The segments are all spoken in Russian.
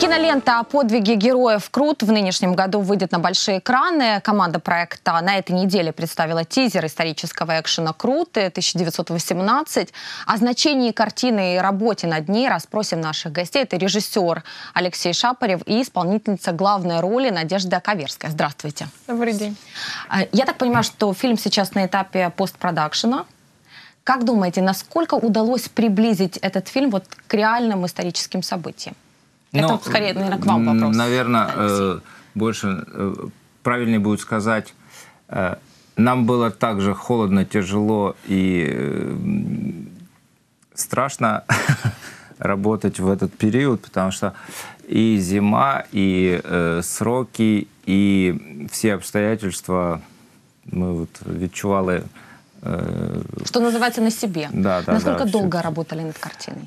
Кинолента о подвиге героев «Крут» в нынешнем году выйдет на большие экраны. Команда проекта на этой неделе представила тизер исторического экшена «Крут» 1918. О значении картины и работе над ней расспросим наших гостей. Это режиссер Алексей Шапарев и исполнительница главной роли Надежда Каверская. Здравствуйте. Добрый день. Я так понимаю, что фильм сейчас на этапе постпродакшена. Как думаете, насколько удалось приблизить этот фильм вот к реальным историческим событиям? Это скорее, наверное, к вам вопрос. Наверное, больше правильнее будет сказать, нам было также холодно, тяжело и страшно работать в этот период, потому что и зима, и сроки, и все обстоятельства мы вот відчували. Что называется, на себе. Да, Насколько долго работали над картиной?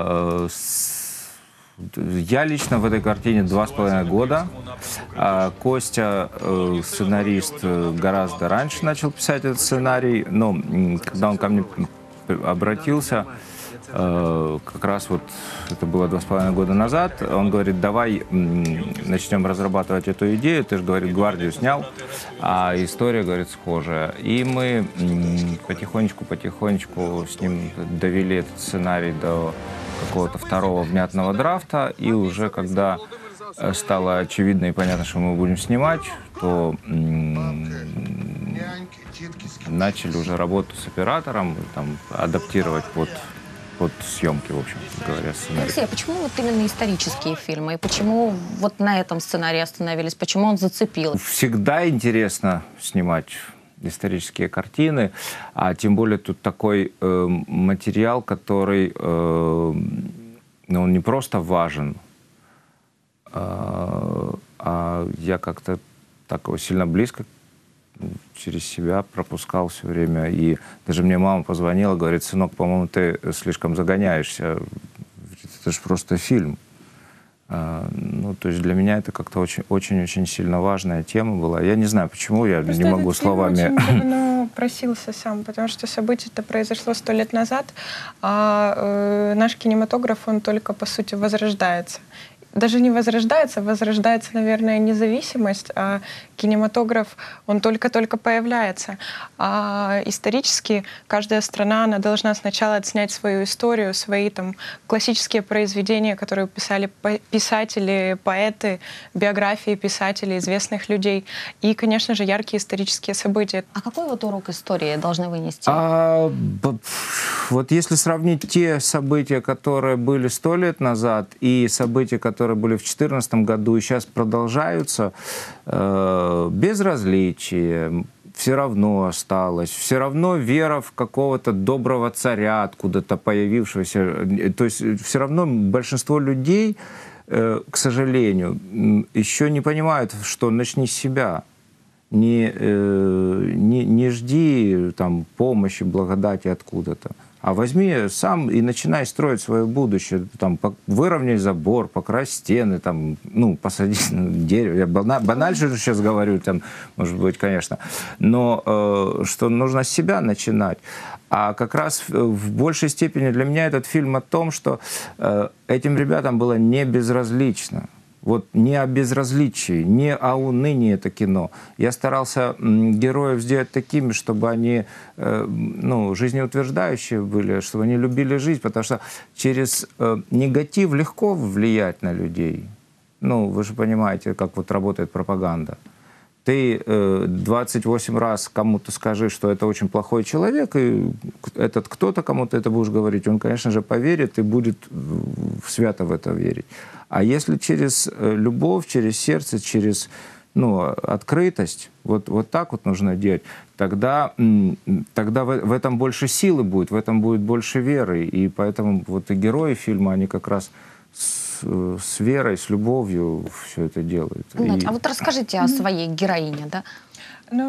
Я лично в этой картине 2,5 года. Костя, сценарист, гораздо раньше начал писать этот сценарий, но когда он ко мне обратился, как раз вот это было 2,5 года назад, он говорит: давай начнем разрабатывать эту идею. Ты же, говорит, «Гвардию» снял, а история, говорит, схожая. И мы потихонечку с ним довели этот сценарий до какого-то второго внятного драфта, и уже когда стало очевидно и понятно, что мы будем снимать, то начали уже работу с оператором, там, адаптировать под съемки, в общем говоря, сценарий. Алексей, а почему вот именно исторические фильмы? И почему вот на этом сценарии остановились? Почему он зацепил? Всегда интересно снимать исторические картины, а тем более тут такой материал, который он не просто важен, а я как-то так его сильно близко через себя пропускал все время. И даже мне мама позвонила, говорит: сынок, по-моему, ты слишком загоняешься. Это же просто фильм. Ну, то есть для меня это как-то очень-очень сильно важная тема была. Я не знаю, почему, я просто не могу словами... Очень давно просился сам, потому что событие-то произошло 100 лет назад, а наш кинематограф, он только, по сути, возрождается. Даже не возрождается, наверное, независимость, а кинематограф, он только-только появляется. А исторически каждая страна, она должна сначала отснять свою историю, свои там классические произведения, которые писали писатели, поэты, биографии писателей, известных людей. И, конечно же, яркие исторические события. А какой вот урок истории должны вынести? Вот если сравнить те события, которые были 100 лет назад, и события, которые были в 2014 году и сейчас продолжаются, безразличие все равно осталось, все равно вера в какого-то доброго царя, откуда-то появившегося. То есть все равно большинство людей, к сожалению, еще не понимают, что начни с себя. Не жди там помощи, благодати откуда-то, а возьми сам и начинай строить свое будущее. Там, выровняй забор, покрась стены, там, ну, посади дерево. Я банально сейчас говорю, там, может быть, конечно. Но что нужно с себя начинать. А как раз в большей степени для меня этот фильм о том, что этим ребятам было не безразлично. Вот не о безразличии, не о унынии это кино. Я старался героев сделать такими, чтобы они жизнеутверждающие были, чтобы они любили жизнь, потому что через негатив легко влиять на людей. Ну, вы же понимаете, как вот работает пропаганда. Ты 28 раз кому-то скажи, что это очень плохой человек, и этот кто-то, кому ты это будешь говорить, он, конечно же, поверит и будет свято в это верить. А если через любовь, через сердце, через открытость, вот так вот нужно делать, тогда в этом больше силы будет, в этом будет больше веры. И поэтому вот и герои фильма, они как раз с верой, с любовью все это делают. А вот расскажите о своей героине, да? Ну,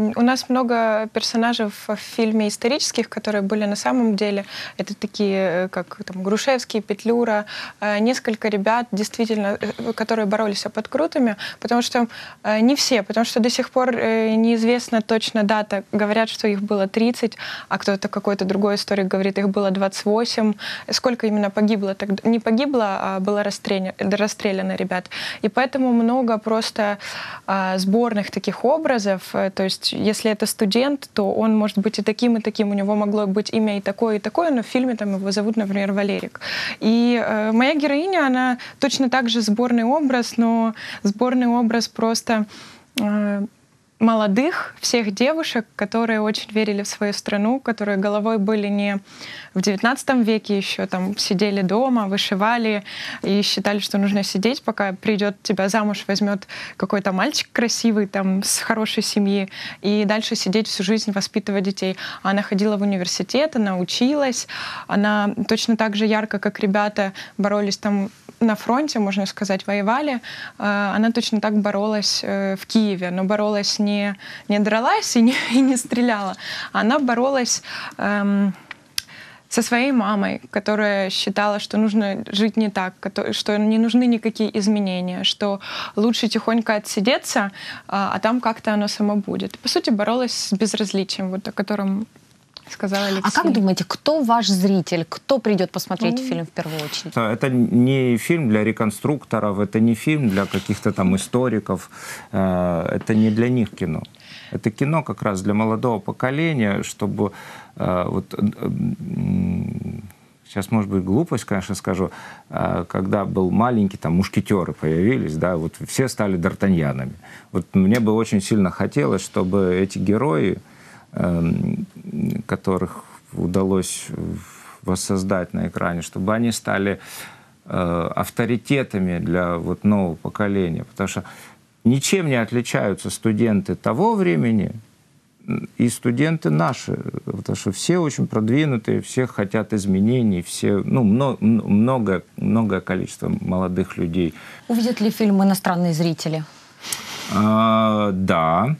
У нас много персонажей в фильме исторических, которые были на самом деле. Это такие, как там, Грушевский, Петлюра, несколько ребят, действительно, которые боролись с подкрутами, потому что не все, потому что до сих пор неизвестна точно дата. Говорят, что их было 30, а кто-то какой-то другой историк говорит, их было 28. Сколько именно погибло? Не погибло, а было расстреляно ребят. И поэтому много просто сборных таких образов. То есть, если это студент, то он может быть и таким, у него могло быть имя и такое, но в фильме там его зовут, например, Валерик. И моя героиня, она точно так же сборный образ, но сборный образ просто молодых всех девушек, которые очень верили в свою страну, которые головой были не в XIX веке еще, там сидели дома, вышивали и считали, что нужно сидеть, пока придет тебя замуж, возьмет какой-то мальчик красивый, там, с хорошей семьи, и дальше сидеть всю жизнь, воспитывать детей. Она ходила в университет, она училась, она точно так же ярко, как ребята, боролись там на фронте, можно сказать, воевали. Она точно так боролась в Киеве, но боролась не дралась и не стреляла. Она боролась со своей мамой, которая считала, что нужно жить не так, что не нужны никакие изменения, что лучше тихонько отсидеться, а там как-то оно само будет. По сути, боролась с безразличием, вот о котором сказал Алексей. А как думаете, кто ваш зритель? Кто придет посмотреть фильм в первую очередь? Это не фильм для реконструкторов, это не фильм для каких-то там историков, это не для них кино. Это кино как раз для молодого поколения, чтобы вот сейчас, может быть, глупость, конечно, скажу, когда был маленький, там мушкетеры появились, да, вот все стали д'Артаньянами. Вот мне бы очень сильно хотелось, чтобы эти герои, которых удалось воссоздать на экране, чтобы они стали авторитетами для вот нового поколения. Потому что ничем не отличаются студенты того времени и студенты наши. Потому что все очень продвинутые, все хотят изменений, все, ну, многое количество молодых людей. Увидят ли фильм иностранные зрители? Да.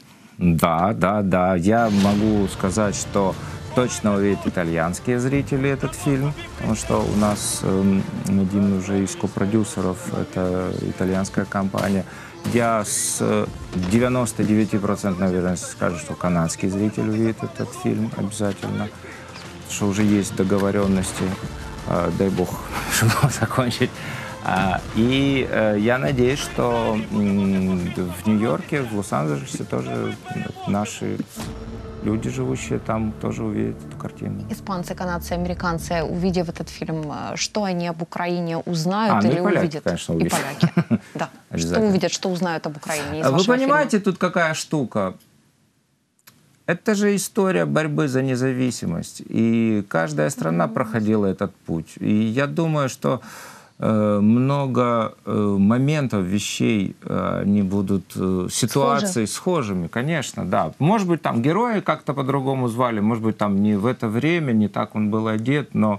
Я могу сказать, что точно увидят итальянские зрители этот фильм, потому что у нас один уже из копродюсеров, это итальянская компания. Я с 99% вероятностью скажу, что канадский зритель увидит этот фильм обязательно, что уже есть договоренности, дай бог, чтобы закончить. И я надеюсь, что в Нью-Йорке, в Лос-Анджелесе тоже наши люди, живущие там, тоже увидят эту картину. Испанцы, канадцы, американцы, увидев этот фильм, что они об Украине узнают или поляки, увидят? Конечно, увидят. И поляки, да. Что увидят, что узнают об Украине из Вы понимаете, фильма? тут какая штука? Это же история борьбы за независимость. И каждая страна проходила этот путь. И я думаю, что много моментов, вещей, они будут ситуации схожими, конечно, да. Может быть, там герои как-то по-другому звали, может быть, там не в это время, не так он был одет, но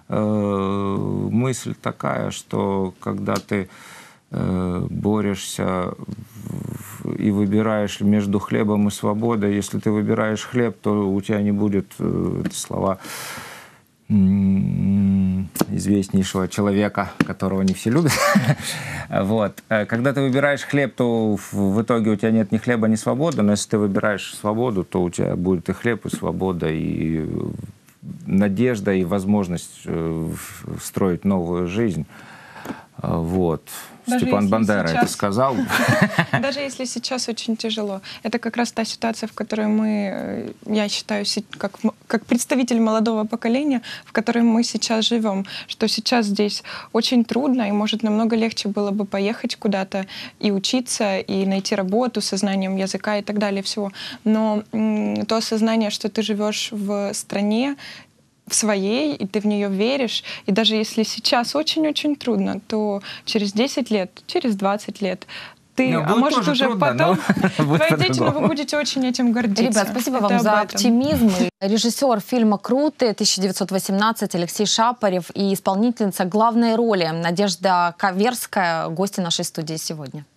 мысль такая, что когда ты борешься и выбираешь между хлебом и свободой, если ты выбираешь хлеб, то у тебя не будет, это слова известнейшего человека, которого не все любят. Вот. Когда ты выбираешь хлеб, то в итоге у тебя нет ни хлеба, ни свободы, но если ты выбираешь свободу, то у тебя будет и хлеб, и свобода, и надежда, и возможность строить новую жизнь. Вот. Даже Степан Бандера это сказал. Даже если сейчас очень тяжело. Это как раз та ситуация, в которой мы, я считаю, как представитель молодого поколения, в которой мы сейчас живем. Что сейчас здесь очень трудно, и, может, намного легче было бы поехать куда-то и учиться, и найти работу со знанием языка и так далее, всего. Но то осознание, что ты живешь в стране, в своей, и ты в нее веришь. И даже если сейчас очень-очень трудно, то через 10 лет, через 20 лет ты, а может уже трудно, потом, твои дети, но вы будете очень этим гордиться. Ребят, спасибо вам за оптимизм. Режиссер фильма «Круты» 1918 Алексей Шапарев и исполнительница главной роли Надежда Каверская, гости нашей студии сегодня.